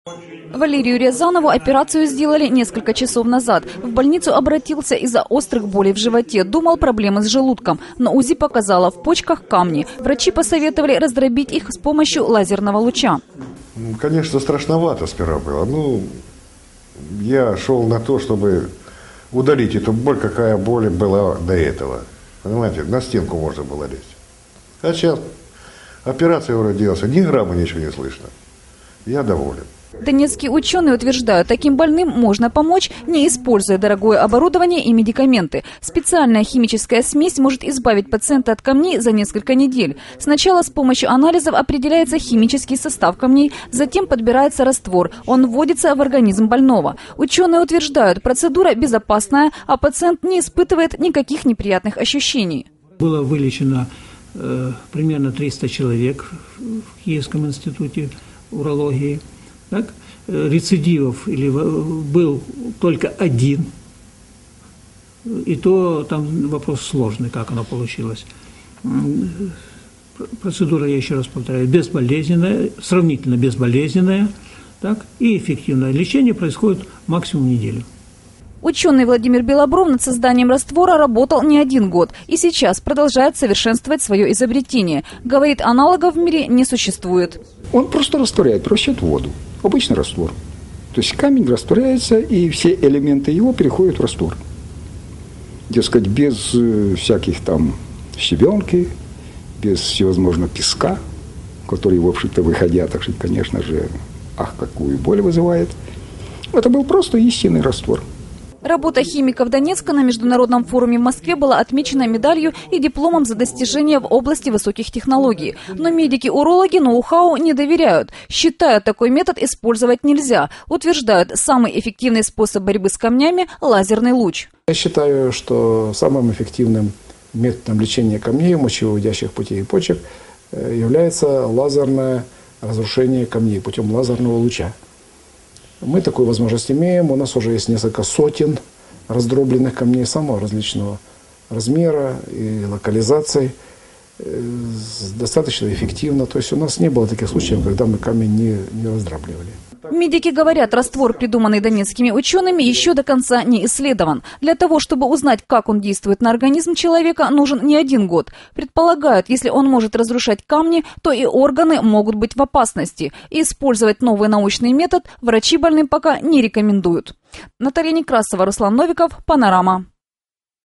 Валерию Рязанову операцию сделали несколько часов назад. В больницу обратился из-за острых болей в животе. Думал, проблемы с желудком. Но УЗИ показало в почках камни. Врачи посоветовали раздробить их с помощью лазерного луча. Конечно, страшновато сперва было. Я шел на то, чтобы удалить эту боль, какая боль была до этого. Понимаете, на стенку можно было лезть. А сейчас операция вроде делается, ни грамма ничего не слышно. Я доволен. Донецкие ученые утверждают, таким больным можно помочь, не используя дорогое оборудование и медикаменты. Специальная химическая смесь может избавить пациента от камней за несколько недель. Сначала с помощью анализов определяется химический состав камней, затем подбирается раствор. Он вводится в организм больного. Ученые утверждают, процедура безопасная, а пациент не испытывает никаких неприятных ощущений. Было вылечено примерно 300 человек в Киевском институте урологии. Так? Рецидивов был только один, и то там вопрос сложный, как оно получилось. Процедура, я еще раз повторяю, безболезненная, сравнительно безболезненная, так? И эффективное лечение происходит максимум неделю. Ученый Владимир Белобров над созданием раствора работал не один год и сейчас продолжает совершенствовать свое изобретение. Говорит, аналогов в мире не существует. Он просто растворяет, превращает в воду. Обычный раствор. То есть камень растворяется, и все элементы его переходят в раствор. Дескать, без всяких там щебенки, без всевозможного песка, который, в общем-то, выходя, так сказать, конечно же, какую боль вызывает. Это был просто истинный раствор. Работа химиков Донецка на международном форуме в Москве была отмечена медалью и дипломом за достижения в области высоких технологий. Но медики-урологи ноу-хау не доверяют. Считают, такой метод использовать нельзя. Утверждают, самый эффективный способ борьбы с камнями – лазерный луч. Я считаю, что самым эффективным методом лечения камней, мочевыводящих путей и почек является лазерное разрушение камней путем лазерного луча. Мы такую возможность имеем. У нас уже есть несколько сотен раздробленных камней самого различного размера и локализации. Достаточно эффективно. То есть у нас не было таких случаев, когда мы камень не раздробливали. Медики говорят, раствор, придуманный донецкими учеными, еще до конца не исследован. Для того, чтобы узнать, как он действует на организм человека, нужен не один год. Предполагают, если он может разрушать камни, то и органы могут быть в опасности. И использовать новый научный метод врачи больным пока не рекомендуют. Наталья Некрасова, Руслан Новиков, Панорама.